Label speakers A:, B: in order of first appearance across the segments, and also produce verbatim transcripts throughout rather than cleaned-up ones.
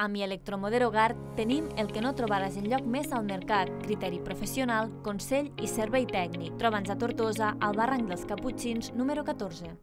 A: A Mi Electromoder Hogar tenim el que no trobaràs enlloc més al mercat: criteri professional, consell i servei tècnic. Troba'ns a Tortosa, al barranc dels Caputxins, número catorze.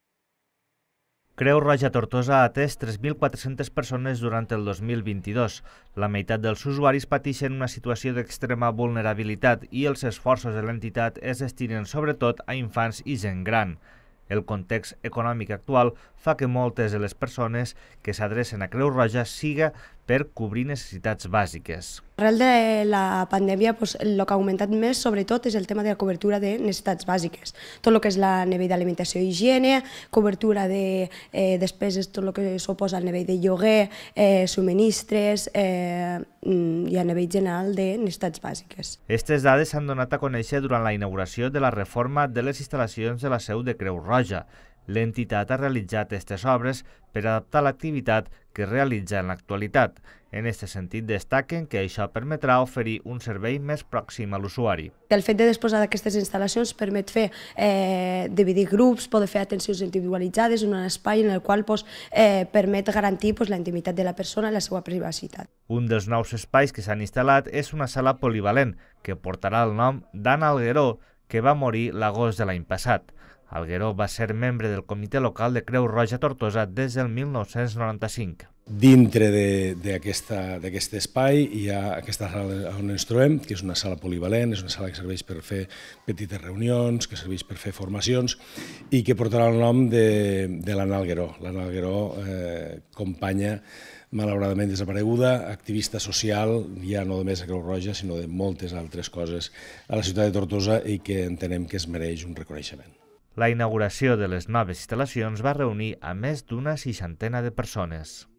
B: Creu Roja Tortosa ha atès tres mil quatre-centes persones durant el dos mil vint-i-dos. La meitat dels usuaris pateixen una situació d'extrema vulnerabilitat i els esforços de l'entitat es destinen sobretot a infants i gent gran. El context econòmic actual fa que moltes de les persones que s'adrecen a Creu Roja siga per cobrir necessitats bàsiques.
C: Arrel de la pandèmia, el que ha augmentat més, sobretot, és el tema de la cobertura de necessitats bàsiques. Tot el que és la nivell d'alimentació i higiene, cobertura de eh, despeses, tot el que suposa el nivell de lloguer, eh, subministres eh, i a nivell general de necessitats bàsiques.
B: Aquestes dades s'han donat a conèixer durant la inauguració de la reforma de les instal·lacions de la seu de Creu Roja. L'entitat ha realitzat aquestes obres per adaptar l'activitat que realitza en l'actualitat. En aquest sentit, destaquen que això permetrà oferir un servei més pròxim a l'usuari.
C: El fet de disposar d'aquestes instal·lacions permet fer eh, dividir grups, poder fer atencions individualitzades en un espai en el qual pues, eh, permet garantir pues, la intimitat de la persona i la seva privacitat.
B: Un dels nous espais que s'han instal·lat és una sala polivalent que portarà el nom d'Anna Algueró, que va morir l'agost de l'any passat. Algueró va ser membre del comitè local de Creu Roja Tortosa des del mil nou-cents noranta-cinc.
D: Dintre d'aquest espai hi ha aquesta sala on ens trobem, que és una sala polivalent, és una sala que serveix per fer petites reunions, que serveix per fer formacions i que portarà el nom de, de l'Anna Algueró. L'Anna Algueró, eh, companya malauradament desapareguda, activista social, ja no només a Creu Roja, sinó de moltes altres coses a la ciutat de Tortosa i que entenem que es mereix un reconeixement.
B: La inauguració de les noves instal·lacions va reunir a més d'una seixantena de persones.